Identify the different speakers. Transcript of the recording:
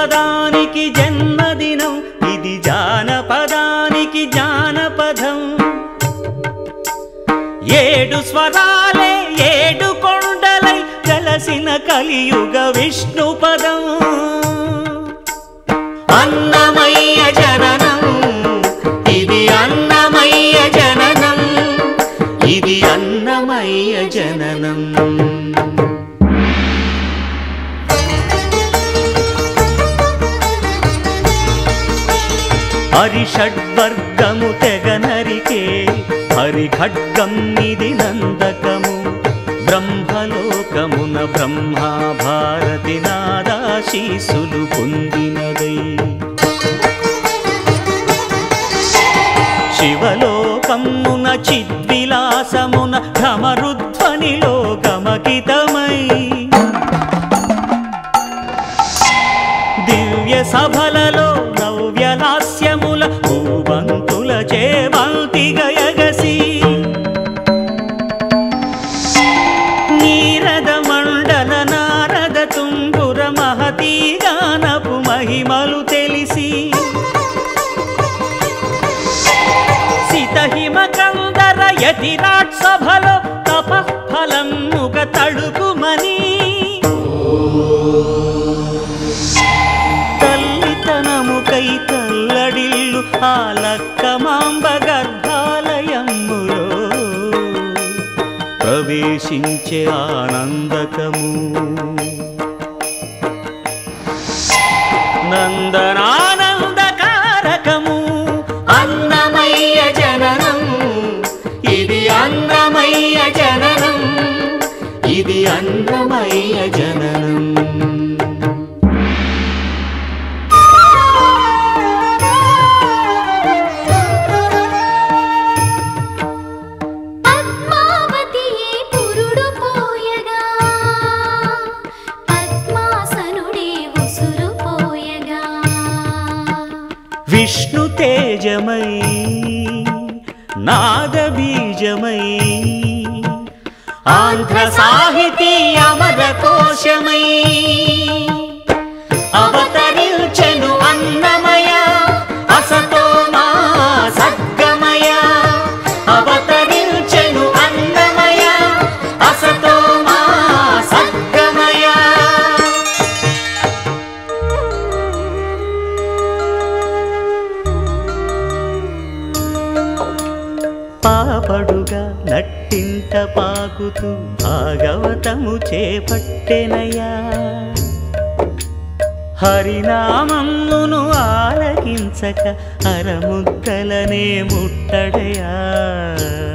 Speaker 1: పదానికి జన్మదినం, ఇది జానపదానికి జానపదం. 7 స్వరాలే 7 కొండలై కలసిన కలియుగ విష్ణు పదం. అన్నమయ్య జననం, ఇది అన్నమయ్య జననం, ఇది అన్నమయ్య జననం. హరిషడ్వర్గము తెగనరికే హరిఖడ్గం ఇది నందకము. బ్రహ్మలోకమున బ్రహ్మా భారతి నాదాశీసులు పొందినదై. శివలోకమున చిద్విలాసమున భ్రమరుధ్వనిలో గమకితమై. దివ్య సభలలో నవ్యలాస్యముల భూవంతుల చేవంతి గయగసి. నీరద మండల నారద తుంగుర మహతీ గానపు మహిమలు తెలిసి. సితహిమ కందర యతిరాట్ సభలో తపఃఫలం ముగ తడుకుమని. తల్లితనముకై తల్లడిల్లు ఆ లక్కమాంబ గర్భాలయములో ప్రవేశించే ఆనందకము. నందనానందకారకము అన్నమయ్య జననం, ఇది అన్నమయ్య జననం, ఇది అన్నమయ్య జననం. విష్ణు తేజమై నాదబీజమై ఆంధ్ర సాహితీ అమర కోశమై అవతరించెను అన్నమయ అసతో మా సద్గమయ. అవతరించెను అన్నమయ అసతో మా సద్గమయ. పాపడుగా నట్టింట పాకుతూ భాగవతము చేపట్టెనయా. హరినామమును ఆలకించక అరముద్దలనే ముట్టడయా.